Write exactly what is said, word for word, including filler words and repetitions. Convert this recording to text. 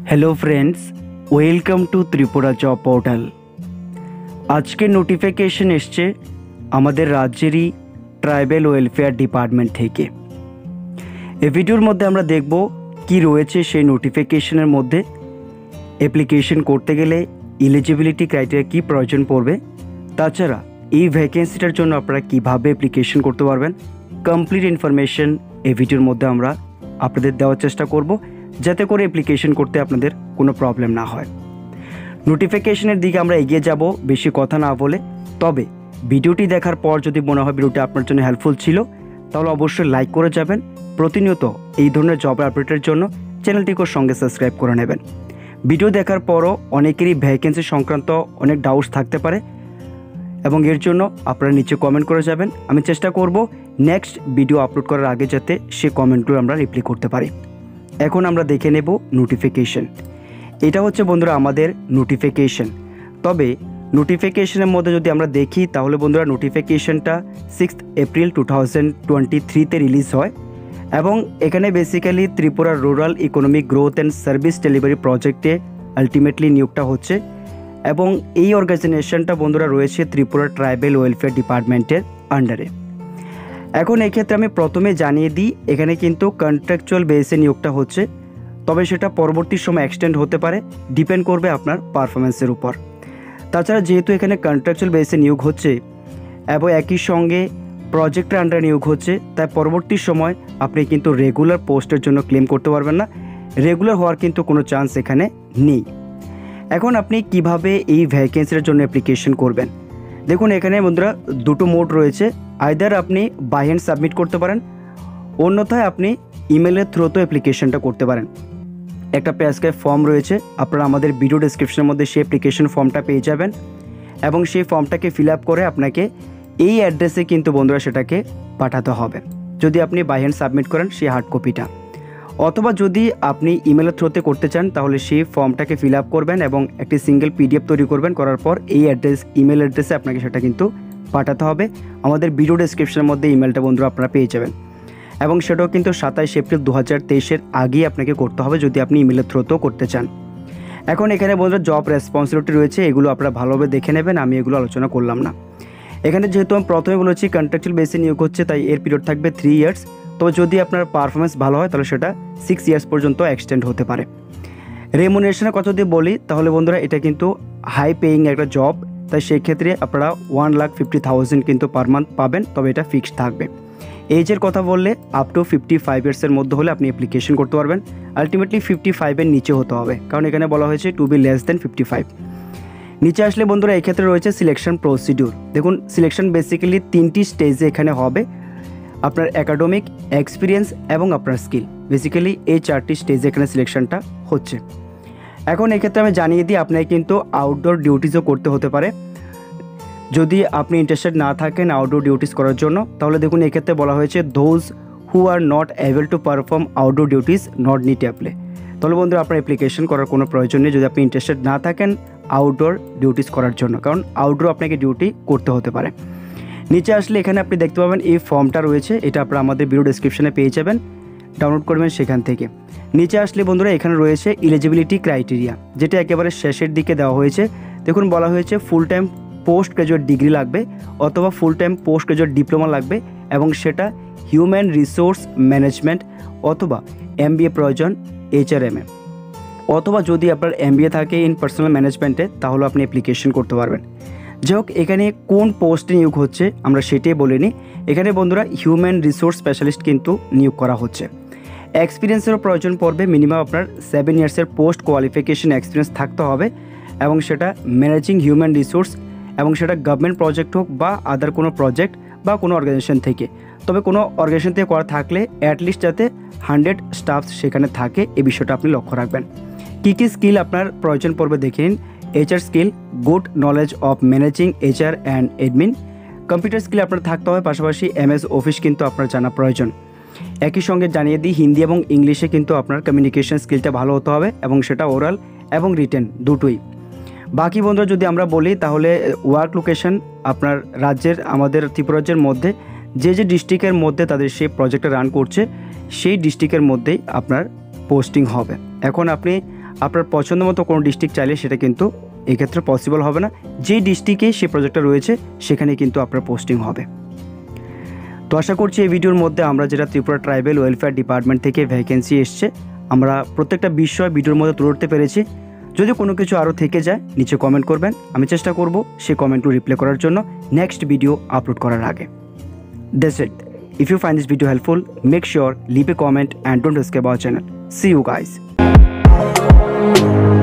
Hello friends, welcome to Tripura job portal. आज के notification एसছে আমাদের রাজ্যেরই ট্রাইবেল ওয়েলফেয়ার ডিপার্টমেন্ট থেকে। এই ভিডিওর মধ্যে আমরা দেখব কি রয়েছে সেই নোটিফিকেশনের মধ্যে। অ্যাপ্লিকেশন করতে গেলে এলিজিবিলিটি ক্রাইটেরিয়া কি প্রয়োজন পড়বে, তাছাড়া এই ভ্যাকেন্সিটার জন্য আপনারা কিভাবে অ্যাপ্লিকেশন করতে পারবেন, কমপ্লিট ইনফরমেশন এই ভিডিওর মধ্যে আমরা আপনাদের দেওয়ার চেষ্টা করব, যাতে করে অ্যাপ্লিকেশন করতে আপনাদের কোনো প্রবলেম না হয়। নোটিফিকেশনের দিকে আমরা এগিয়ে যাব বেশি কথা না বলে। তবে ভিডিওটি দেখার পর যদি মনে হয় ভিডিওটি আপনার জন্য হেল্পফুল ছিল, তাহলে অবশ্যই লাইক করে যাবেন। প্রতিনিয়ত এই ধরনের জব আপডেটের জন্য চ্যানেলটিকে সঙ্গে সাবস্ক্রাইব করে নেবেন। ভিডিও দেখার পরও অনেকেরই ভ্যাকেন্সি সংক্রান্ত অনেক ডাউটস থাকতে পারে, এবং এর জন্য আপনারা নিচে কমেন্ট করে যাবেন। আমি চেষ্টা করব নেক্সট ভিডিও আপলোড করার আগে যাতে সে কমেন্টগুলো আমরা রিপ্লাই করতে পারি। এখন আমরা দেখে নেব নোটিফিকেশন। এটা হচ্ছে বন্ধুরা আমাদের নোটিফিকেশন। তবে নোটিফিকেশনের মধ্যে যদি আমরা দেখি, তাহলে বন্ধুরা নোটিফিকেশনটা sixth April two thousand twenty থ্রিতে রিলিজ হয়, এবং এখানে basically Tripura rural economic growth and service delivery প্রজেক্টে আলটিমেটলি নিয়োগটা হচ্ছে, এবং এই অর্গানাইজেশনটা বন্ধুরা রয়েছে ত্রিপুরা ট্রাইবেল ওয়েলফেয়ার ডিপার্টমেন্টের আন্ডারে। এখন এক্ষেত্রে আমি প্রথমে জানিয়ে দিই, এখানে কিন্তু কন্ট্রাকচুয়াল বেসে নিয়োগটা হচ্ছে, তবে সেটা পরবর্তী সময় এক্সটেন্ড হতে পারে, ডিপেন্ড করবে আপনার পারফরমেন্সের উপর। তাছাড়া যেহেতু এখানে কন্ট্রাকচুয়াল বেসে নিয়োগ হচ্ছে এবং একই সঙ্গে প্রজেক্টের আন্ডারে নিয়োগ হচ্ছে, তাই পরবর্তী সময় আপনি কিন্তু রেগুলার পোস্টের জন্য ক্লেম করতে পারবেন না। রেগুলার হওয়ার কিন্তু কোনো চান্স এখানে নেই। এখন আপনি কিভাবে এই ভ্যাকেন্সির জন্য অ্যাপ্লিকেশন করবেন, দেখুন এখানে বন্ধুরা দুটো মোড রয়েছে। আইদার আপনি বাই হ্যান্ড সাবমিট করতে পারেন, অন্যথায় আপনি ইমেলের থ্রুতেও অ্যাপ্লিকেশনটা করতে পারেন। একটা প্যাসক্রাইব ফর্ম রয়েছে, আপনারা আমাদের ভিডিও ডেসক্রিপশনের মধ্যে সেই অ্যাপ্লিকেশন ফর্মটা পেয়ে যাবেন, এবং সেই ফর্মটাকে ফিল আপ করে আপনাকে এই অ্যাড্রেসে কিন্তু বন্ধুরা সেটাকে পাঠাতে হবে, যদি আপনি বাই হ্যান্ড সাবমিট করেন সেই হার্ড কপিটা। অথবা যদি আপনি ইমেলের থ্রুতে করতে চান, তাহলে সেই ফর্মটাকে ফিল আপ করবেন এবং একটি সিঙ্গেল পিডিএফ তৈরি করবেন, করার পর এই অ্যাড্রেস ইমেল অ্যাড্রেসে আপনাকে সেটা কিন্তু পাঠাতে হবে। আমাদের ভিডিও ডেসক্রিপশনের মধ্যে ইমেলটা বন্ধুরা আপনারা পেয়ে যাবেন, এবং সেটাও কিন্তু সাতাইশ এপ্রিল দু হাজার তেইশের আগেই আপনাকে করতে হবে, যদি আপনি ইমেলের থ্রুতেও করতে চান। এখন এখানে বন্ধুরা জব রেসপন্সিবিলিটি রয়েছে, এগুলো আপনারা ভালোভাবে দেখে নেবেন, আমি এগুলো আলোচনা করলাম না। এখানে যেহেতু আমি প্রথমে বলেছি কন্ট্রাকচুয়াল বেসে নিয়োগ হচ্ছে, তাই এর পিরিয়ড থাকবে থ্রি ইয়ার্স। তো যদি আপনার পারফরমেন্স ভালো হয়, তাহলে সেটা সিক্স ইয়ার্স পর্যন্ত এক্সটেন্ড হতে পারে। রেমুনারেশনের কথা যদি বলি, তাহলে বন্ধুরা এটা কিন্তু হাই পেইং একটা জব, তাই সেই ক্ষেত্রে আপনারা ওয়ান লাখ ফিফটি থাউজেন্ড কিন্তু পার মান্থ পাবেন, তবে এটা ফিক্সড থাকবে। এজের কথা বললে আপ টু ফিফটি ফাইভ ইয়ার্সের মধ্যে হলে আপনি অ্যাপ্লিকেশন করতে পারবেন। আলটিমেটলি ফিফটি ফাইভের নিচে হতে হবে, কারণ এখানে বলা হয়েছে to be less than fifty five. নিচে আসলে বন্ধুরা এক্ষেত্রে রয়েছে সিলেকশন প্রসিডিউর। দেখুন সিলেকশন বেসিক্যালি তিনটি স্টেজে এখানে হবে, আপনার একাডেমিক, এক্সপিরিয়েন্স এবং আপনার স্কিল। বেসিক্যালি এই চারটি স্টেজে এখানে সিলেকশনটা হচ্ছে। এখন এক্ষেত্রে আমি জানিয়ে দিই, আপনাকে কিন্তু আউটডোর ডিউটিসও করতে হতে পারে। যদি আপনি ইন্টারেস্টেড না থাকেন আউটডোর ডিউটিস করার জন্য, তাহলে দেখুন এক্ষেত্রে বলা হয়েছে those who are not able to perform outdoor duties not need apply. তাহলে বন্ধুরা আপনার অ্যাপ্লিকেশন করার কোনো প্রয়োজন নেই, যদি আপনি ইন্টারেস্টেড না থাকেন আউটডোর ডিউটিস করার জন্য, কারণ আউটডোর আপনাকে ডিউটি করতে হতে পারে। নিচে আসলে এখানে আপনি দেখতে পাবেন এই ফর্মটা রয়েছে, এটা আপনারা আমাদের ভিডিও ডেসক্রিপশনে পেয়ে যাবেন, ডাউনলোড করবেন সেখান থেকে। নিচে আসলে বন্ধুরা এখানে রয়েছে এলিজিবিলিটি ক্রাইটেরিয়া, যেটা একেবারে শেষের দিকে দেওয়া হয়েছে। দেখুন বলা হয়েছে full time post graduate degree লাগবে, অথবা full time post graduate diploma লাগবে, এবং সেটা হিউম্যান রিসোর্স ম্যানেজমেন্ট অথবা এমবিএ প্রয়োজন এইচআরএমএ, অথবা যদি আপনার এমবিএ থাকে ইন পার্সোনাল ম্যানেজমেন্টে, তাহলে আপনি অ্যাপ্লিকেশন করতে পারবেন। যাই হোক, এখানে কোন পোস্টে নিয়োগ হচ্ছে আমরা সেটাই বলিনি। এখানে বন্ধুরা হিউম্যান রিসোর্স স্পেশালিস্ট কিন্তু নিয়োগ করা হচ্ছে। এক্সপিরিয়েন্সেরও প্রয়োজন পড়বে, মিনিমাম আপনার সেভেন ইয়ার্সের পোস্ট কোয়ালিফিকেশন এক্সপিরিয়েন্স থাকতে হবে, এবং সেটা ম্যানেজিং হিউম্যান রিসোর্স, এবং সেটা গভর্নমেন্ট প্রজেক্ট হোক বা আদার কোনো প্রজেক্ট বা কোনো অর্গানাইজেশন থেকে। তবে কোনো অর্গানাইজেশন থেকে করা থাকলে অ্যাটলিস্ট যাতে হান্ড্রেড স্টাফ সেখানে থাকে, এই বিষয়টা আপনি লক্ষ্য রাখবেন। কী কী স্কিল আপনার প্রয়োজন পড়বে দেখে নিন। HR skill, good knowledge of managing HR and admin. Computer skill আপনার থাকতে হবে, পাশাপাশি এমএস অফিস কিন্তু আপনার জানা প্রয়োজন। একই সঙ্গে জানিয়ে দিই, হিন্দি এবং ইংলিশে কিন্তু আপনার কমিউনিকেশন স্কিলটা ভালো হতে হবে, এবং সেটা ওরাল এবং রিটেন দুটোই। বাকি বন্ধুরা যদি আমরা বলি, তাহলে ওয়ার্ক লোকেশন আপনার রাজ্যের, আমাদের ত্রিপুরা রাজ্যের মধ্যে যে যে ডিস্ট্রিক্টের মধ্যে তাদের সেই প্রজেক্টটা রান করছে, সেই ডিস্ট্রিক্টের মধ্যেই আপনার পোস্টিং হবে। এখন আপনি আপনার পছন্দ মতো কোনো ডিস্ট্রিক্ট চাইলে সেটা কিন্তু এক্ষেত্রে পসিবল হবে না। যেই ডিস্ট্রিক্টে সে প্রজেক্টটা রয়েছে সেখানে কিন্তু আপনার পোস্টিং হবে। তো আশা করছি এই ভিডিওর মধ্যে আমরা যেটা ত্রিপুরা ট্রাইবেল ওয়েলফেয়ার ডিপার্টমেন্ট থেকে ভ্যাকেন্সি এসছে আমরা প্রত্যেকটা বিষয় ভিডিওর মধ্যে তুলে ধরতে পেরেছি। যদি কোনো কিছু আরও থেকে যায় নিচে কমেন্ট করবেন, আমি চেষ্টা করব সেই কমেন্টগুলো রিপ্লাই করার জন্য নেক্সট ভিডিও আপলোড করার আগে। That's it. If you find this video helpful, make sure leave a comment and don't escape our channel. See you guys.